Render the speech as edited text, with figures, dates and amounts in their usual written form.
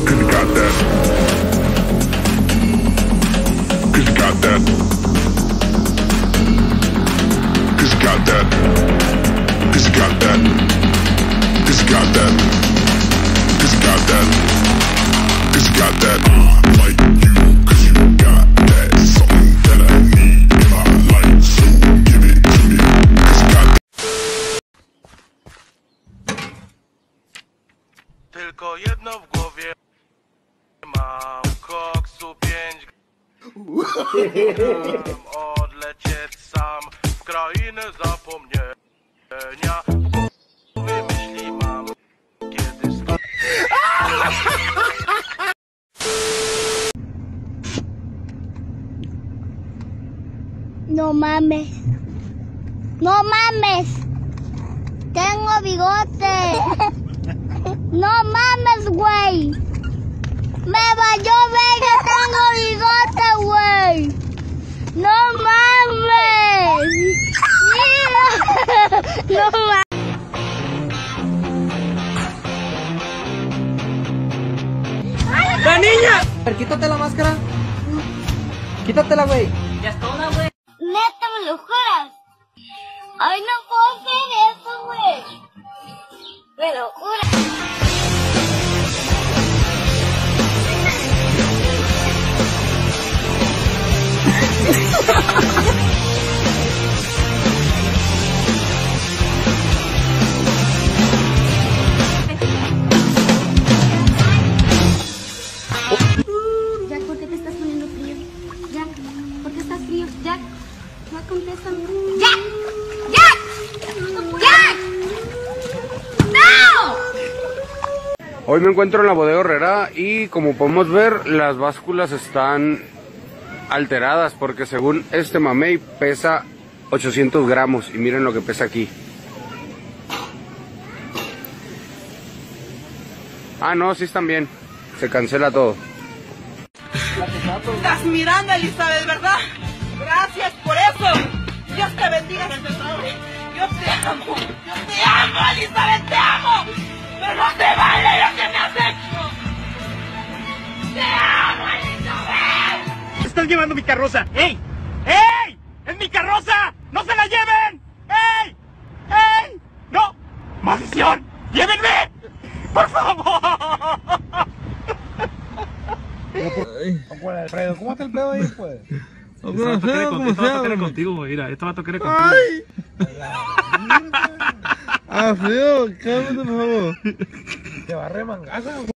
Cause you got that. Cause you got that. Cause you got that. Cause you got that. Cause you got that. Cause you got that. Cause you got that. Like you, cause you got that. Something that I need in my life. So give it to me. Cause you got that. Tylko jedno w głowie mam, koksu 5 Mam odlecieć sam w krainę zapomnienia. W głowie myśli mam, kiedy No mames. No mames. Tengo bigote. No mames, güey. Me valió ver que tengo bigote, güey. No mames. No mames. ¡La niña! A ver, quítate la máscara. Quítatela, güey. Neta, me lo juras. Ay, no puedo hacer eso, güey. Me lo juras. Jack, ¿por qué te estás poniendo frío? Jack, ¿por qué estás frío? Jack, no contéstame. ¡Jack! ¡Jack! ¡Jack! ¡No! Hoy me encuentro en la bodega Herrera y como podemos ver las básculas están alteradas porque según este mamey pesa 800 gramos y miren lo que pesa aquí. Ah, no, sí están bien, se cancela todo. Estás mirando, Elizabeth, ¿verdad? Gracias por eso. Dios te bendiga. Yo te amo, Elizabeth, te amo. Pero no te vale lo que me has hecho. Te amo, Elizabeth. ¡Están llevando mi carroza! ¡Ey! ¡Ey! ¡Es mi carroza! ¡No se la lleven! ¡Ey! ¡Ey! ¡No! ¡Maldición! ¡Llévenme! ¡Por favor! Alfredo, ¿cómo está el pedo ahí, pues? Esto va a tocar contigo, güey. Mira, esto va a tocar contigo. ¡Ay! Alfredo, cálmate, por favor. Te va a remangar.